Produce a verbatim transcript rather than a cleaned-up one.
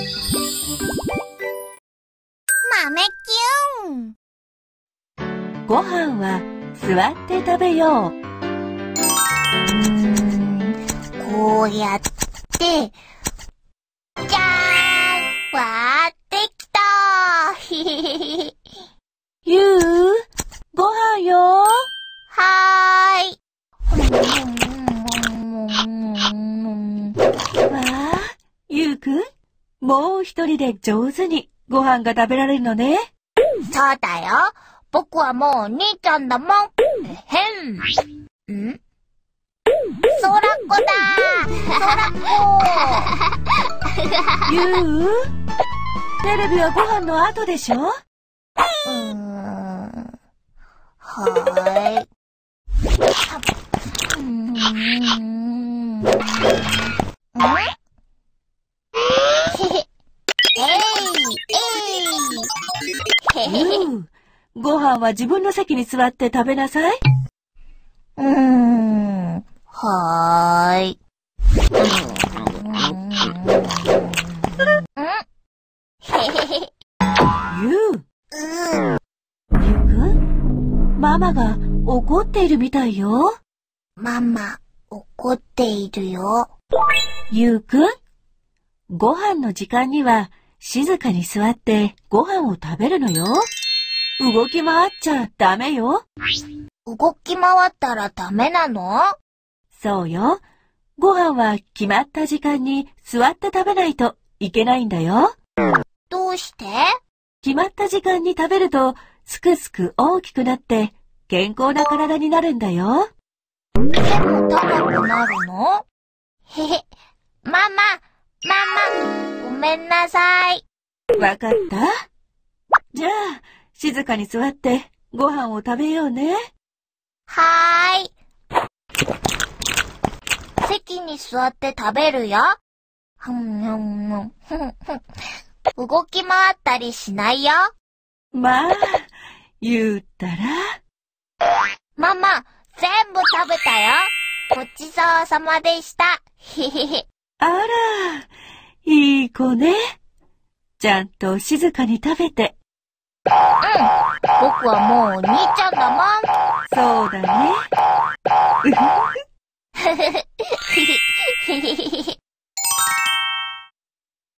豆キュン。 ご飯は座って食べよう。 うーん、こうやって、じゃーん、わーってきたー。ひひひひ。 ゆう、ご飯よ。 はーい。 わあ、ゆうくん、もう一人で上手にご飯が食べられるのね。 そうだよ。僕はもうお兄ちゃんだもん。えへん。ん？そらっこだー。そらっこー。 ゆう、テレビはご飯の後でしょ？ うーん。はーい。うーん。ん？えい、えい。 ゆう、ご飯は自分の席に座って食べなさい。 うーん。はーい。 ゆう、 うん。 ゆうくん、ママが怒っているみたいよ。 ママ、怒っているよ。 ゆうくん、ご飯の時間には静かに座ってご飯を食べるのよ。動き回っちゃダメよ。 動き回ったらダメなの？ そうよ。ご飯は決まった時間に座って食べないといけないんだよ。 どうして？ 決まった時間に食べるとすくすく大きくなって健康な体になるんだよ。 背も高くなるの？へへ。ママ、ママ、ごめんなさい。 わかった？じゃあ、静かに座ってご飯を食べようね。 はーい。席に座って食べるよ。ふんふんふんふんふん。動き回ったりしないよ。 まあ、言うたら。 ママ、全部食べたよ。ごちそうさまでした。へへへ。 あら、いい子ね。ちゃんと静かに食べて。 うん。僕はもうお兄ちゃんだもん。 そうだね。 ふふふ。へへへへ。